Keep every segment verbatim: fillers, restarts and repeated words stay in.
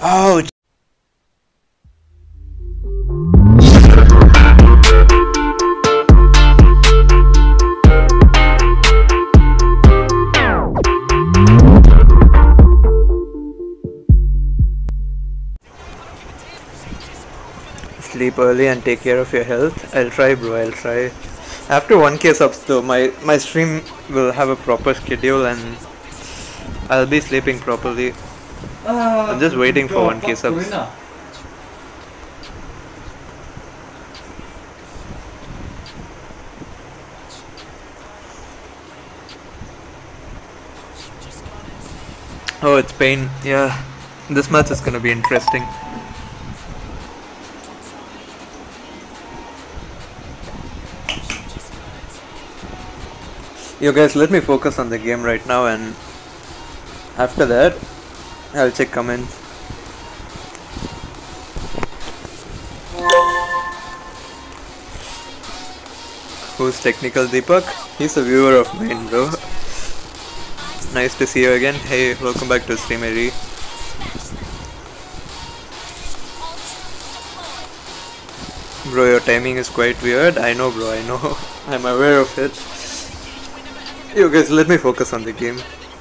Oh, sleep early and take care of your health. I'll try, bro. I'll try. After one K subs, though, my my stream will have a proper schedule and I'll be sleeping properly. I'm just waiting for one K subs. Oh, it's pain. Yeah, this match is gonna be interesting. Yo guys, let me focus on the game right now, and after that, I'll check comments. Who's Technical Deepak? He's a viewer of mine, bro. Nice to see you again. Hey, welcome back to stream, Eri. Bro, your timing is quite weird. I know, bro, I know. I'm aware of it. Yo guys, let me focus on the game.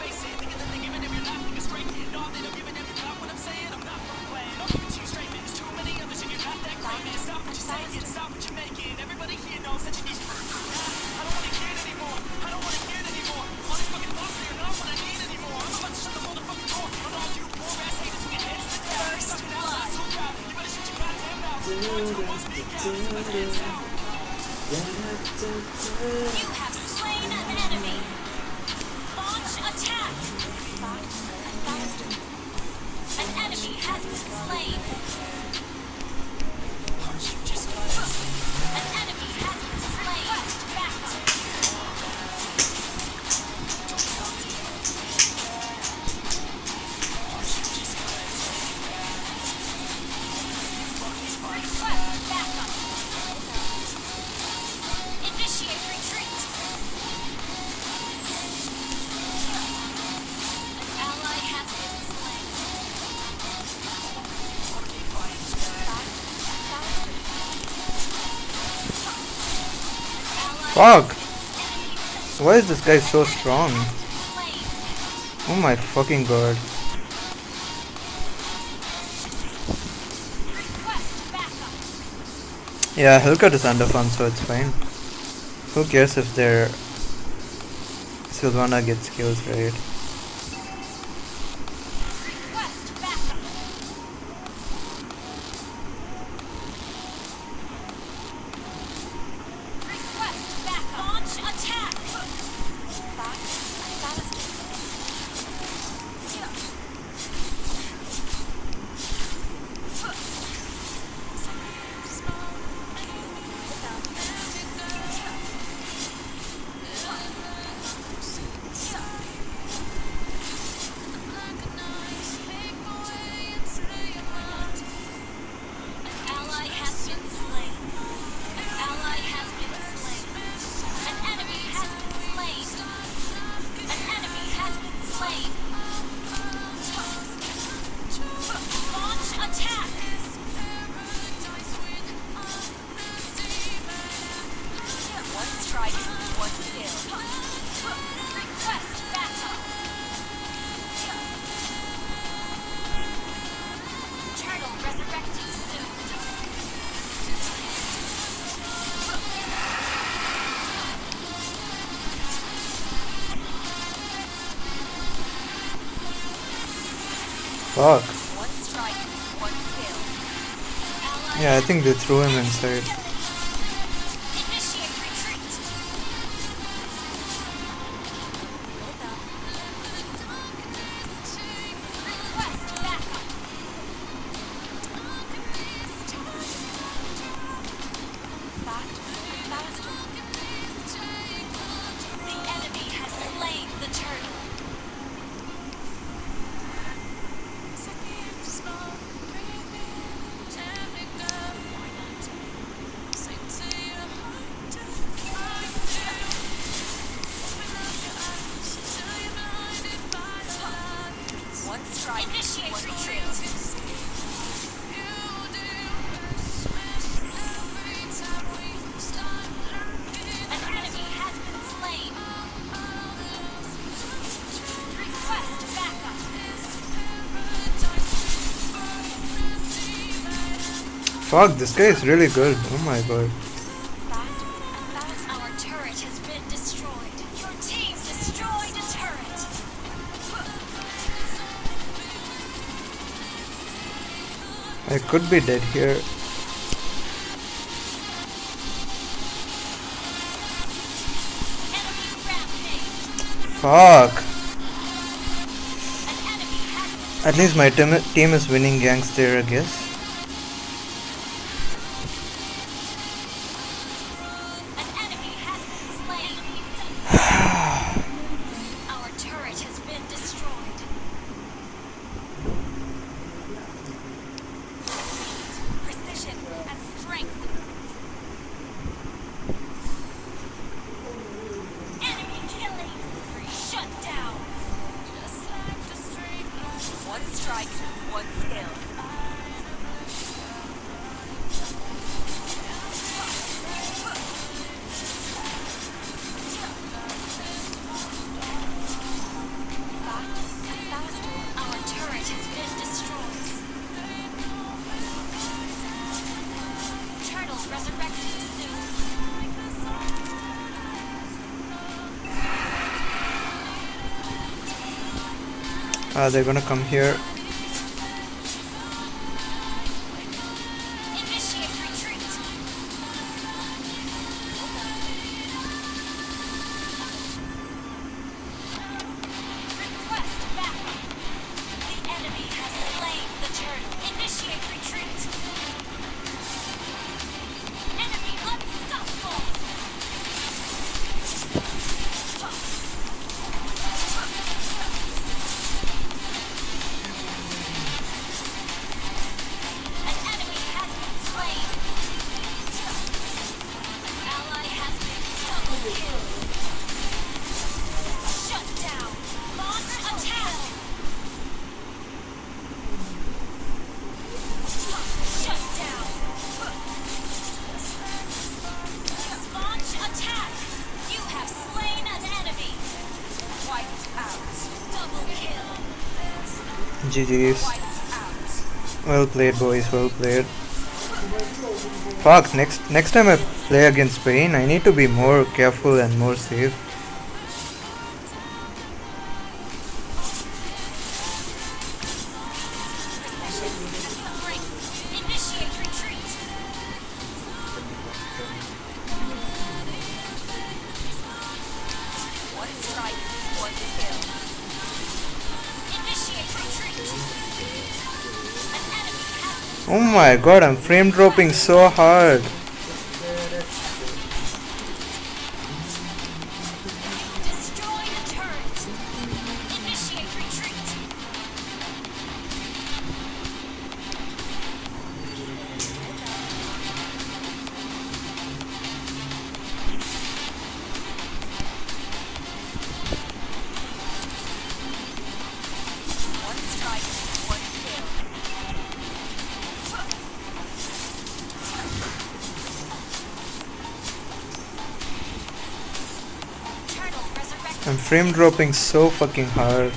Fuck! Why is this guy so strong? Oh my fucking god. Yeah, Hellcut is under farm, so it's fine. Who cares if their Sylvana gets kills, right? Fuck. Yeah, I think they threw him inside. Fuck, this guy is really good. Oh my god. Our turret has been destroyed. Your team destroyed a turret. I could be dead here. Enemy rampage. Fuck. An enemy has been At least my team team is winning ganks there, I guess. An enemy has been slain. Our turret has been destroyed. Precision and strength. Enemy killing spree. Shut down. Just like the street. One strike, one kill. Our turret has been destroyed. Turtle resurrected soon. Ah, they're gonna come here. Initiate retreat. Request backup. The enemy has slain the turtle. Initiate retreat. Enemy unstoppable. An enemy has been slain. An ally has been double killed. Shut down. Launch attack. Shut down. Launch attack. You have slain an enemy. Wiped out. Double kill. G G's. Wiped out. Well played, boys. Well played. Fuck. Next next time I play against Spain, I need to be more careful and more safe. Precision and strength. Initiate retreat. One strike, one kill. Initiate retreat. An enemy has Oh my god, I'm frame dropping so hard. destroyed a turret. Initiate retreat. One strike, one kill. Turtle resurrected. I'm frame dropping so fucking hard.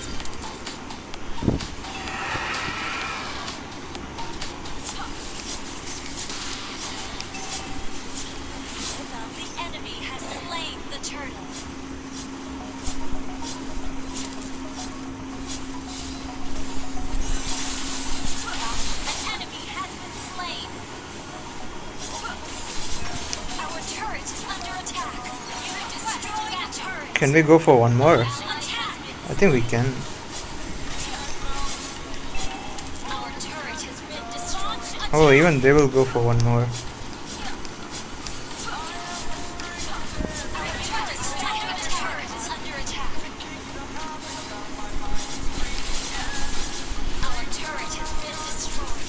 The enemy has slain the turtle. An enemy has been slain. Our turret is under attack. You have destroyed a turret. Can we go for one more? Attack. I think we can. Our turret has been destroyed. Oh, even they will go for one more. Our turret is under attack. Is under attack. Our turret has been destroyed.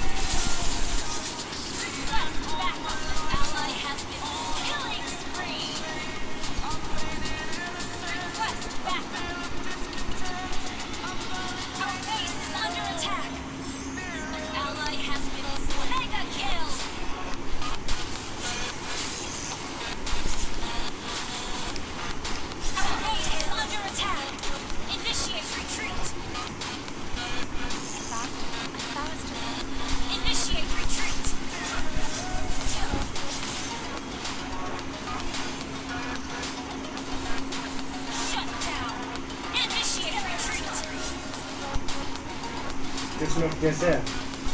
Request backup. Ally has been killing spree. Request backup. Our base is under attack. An ally has been mega kill. लोग कैसे हैं?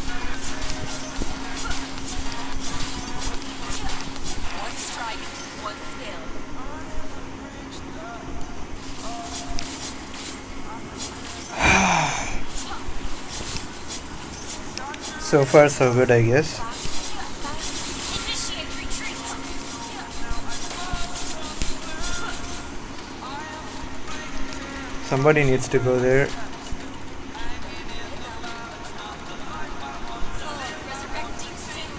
One strike, one skill. So far so good, I guess. Initiate retreat. Somebody needs to go there. Resurrecting soon.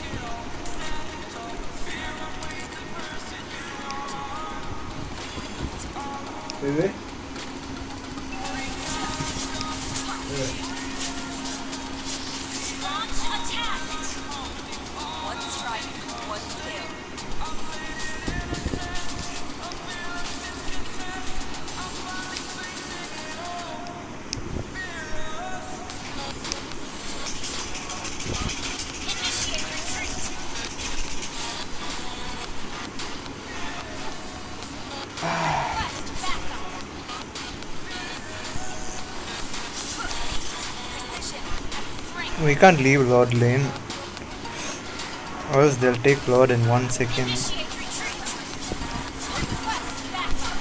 Wait, wait. Launch attack. One strike, one skill. Initiate retreat. Request backup. Precision and strength. We can't leave Lord lane, or else they'll take Lord in one second. Initiate retreat. Request backup.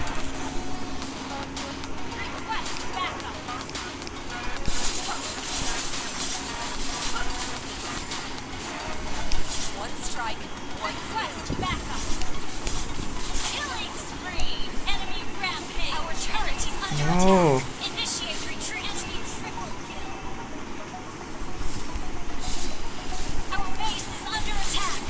Request backup. One strike, one quest backup. Killing spree. Enemy rampage. Our turret is under No. attack. Initiate retreat. Enemy triple kill. Our base is under attack.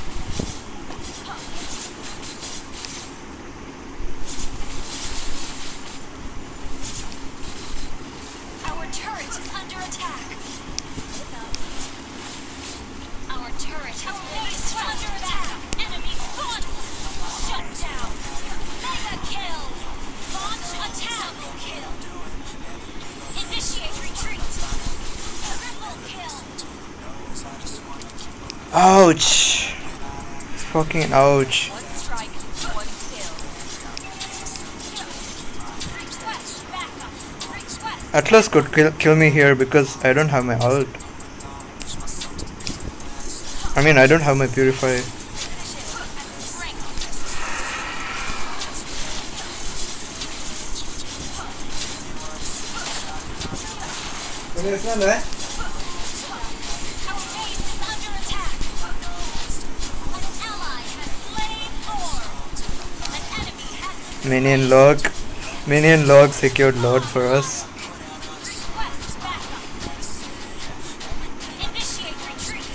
Our turret is under attack. Our turret has been under attack. Enemy fought. Shut down. Mega kill. Launch attack. Double kill. Initiate retreat. Triple kill. Ouch! Fucking ouch. One strike, one kill. Request backup. Request. Atlas could kill, kill me here because I don't have my ult. I mean, I don't have my purify. Strength. Our base is under attack. An ally has slain Thor. An enemy has Minion log. Minion log secured Lord for us. request backup. Initiate retreat.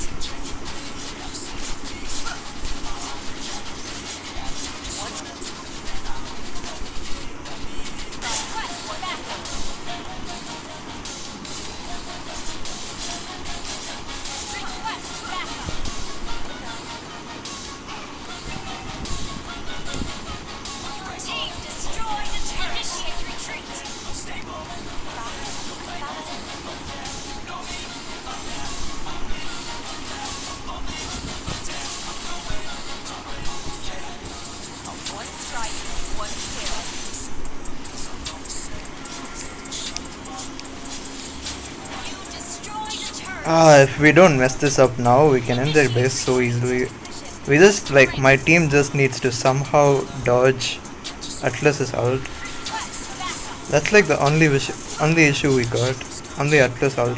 Request backup. Request backup. Your team destroyed a turret. Initiate retreat. One strike, one kill. You destroyed a turret. Ah, if we don't mess this up now, we can end their base so easily. We just, like, my team just needs to somehow dodge Atlas's ult. Request backup. That's like the only wish, only issue we got. Only Atlas ult.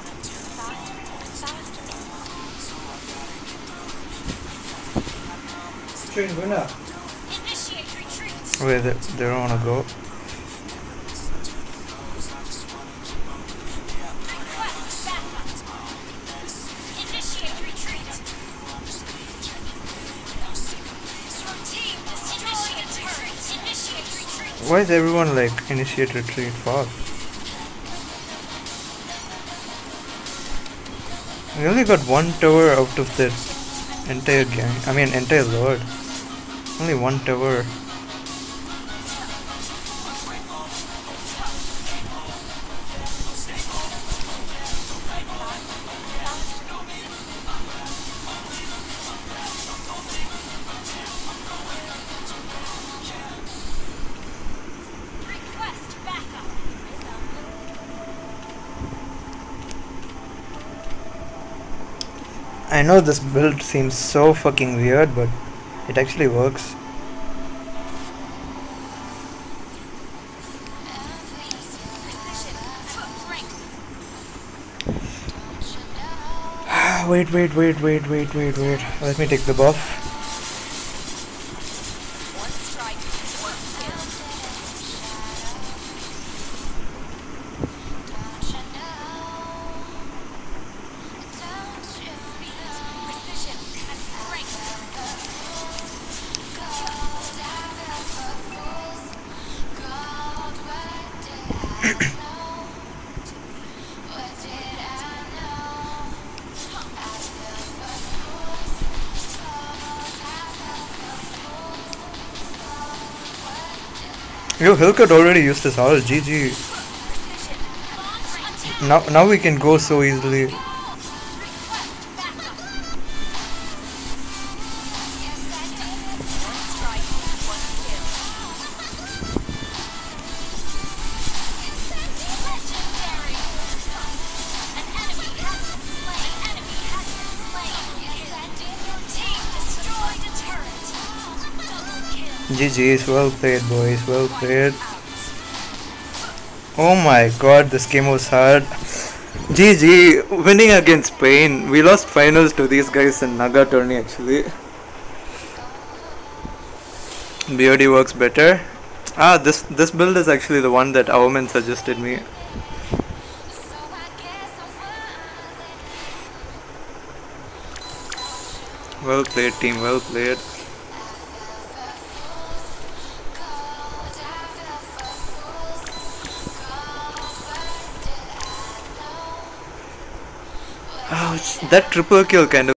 Initiate retreat. Wait, they, they don't wanna go. Request backup. Initiate retreat. Your team destroyed a turret. Initiate retreat. Why is everyone like initiate retreat? Fuck. We only got one tower out of the entire gang. I mean, entire lord. Only one tower. Request backup. I know this build seems so fucking weird, but it actually works. Wait, wait, wait, wait, wait, wait, wait. Let me take the buff. One strike, one skill. Precision and strength. Yo, Hillcut already used this all. G G. Precision. Launch attack. Now, now we can go so easily. Request backup. One strike, one skill. Legendary. An enemy has been slain. An enemy has been slain. Your team destroyed a turret. Double kill. G G's, well played, boys. Well played. Oh my god, this game was hard. G G, winning against Spain. We lost finals to these guys in Naga tourney actually. B O D works better. Ah, this this build is actually the one that Auman suggested me. Well played, team. Well played. Ouch, that triple kill kind of